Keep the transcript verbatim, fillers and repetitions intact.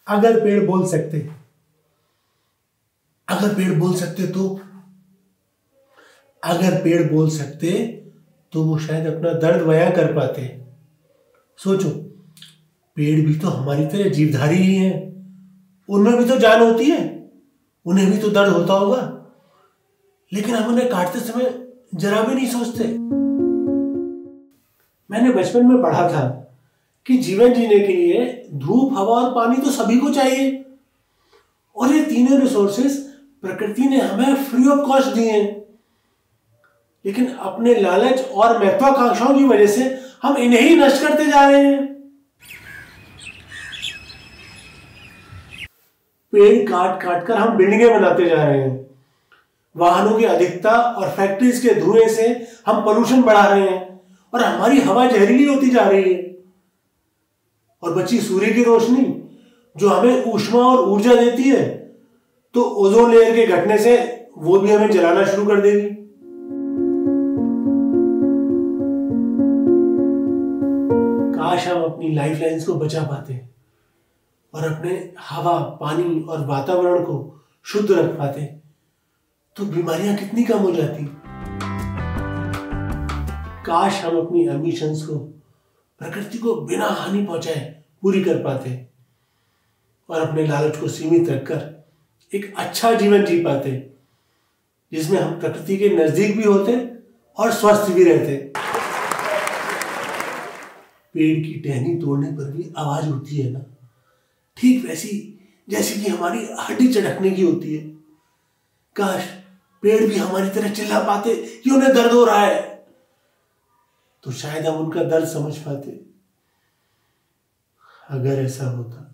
अगर पेड़ बोल सकते अगर पेड़ बोल सकते तो अगर पेड़ बोल सकते तो वो शायद अपना दर्द बयां कर पाते। सोचो, पेड़ भी तो हमारी तरह जीवधारी ही हैं। उनमें भी तो जान होती है, उन्हें भी तो दर्द होता होगा, लेकिन हम उन्हें काटते समय जरा भी नहीं सोचते। मैंने बचपन में पढ़ा था कि जीवन जीने के लिए धूप, हवा और पानी तो सभी को चाहिए, और ये तीनों रिसोर्सेस प्रकृति ने हमें फ्री ऑफ कॉस्ट दिए हैं। लेकिन अपने लालच और महत्वाकांक्षाओं की वजह से हम इन्हें ही नष्ट करते जा रहे हैं। पेड़ काट काट कर हम बिल्डिंगें बनाते जा रहे हैं। वाहनों की अधिकता और फैक्ट्रीज के धुएं से हम पोल्यूशन बढ़ा रहे हैं और हमारी हवा जहरीली होती जा रही है। और बची सूर्य की रोशनी जो हमें ऊष्मा और ऊर्जा देती है, तो ओजोन लेयर के घटने से वो भी हमें जलाना शुरू कर देगी। काश हम अपनी लाइफ लाइन्स को बचा पाते और अपने हवा, पानी और वातावरण को शुद्ध रख पाते, तो बीमारियां कितनी कम हो जाती। काश हम अपनी एम्बिशंस को, प्रकृति को बिना हानि पहुंचाए पूरी कर पाते और अपने लालच को सीमित रखकर एक अच्छा जीवन जी पाते, जिसमें हम प्रकृति के नजदीक भी होते और स्वस्थ भी रहते। पेड़ की टहनी तोड़ने पर भी आवाज होती है ना, ठीक वैसी जैसी कि हमारी हड्डी चढ़कने की होती है। काश पेड़ भी हमारी तरह चिल्ला पाते कि उन्हें दर्द हो रहा है, तो शायद हम उनका दर्द समझ पाते। अगर ऐसा होता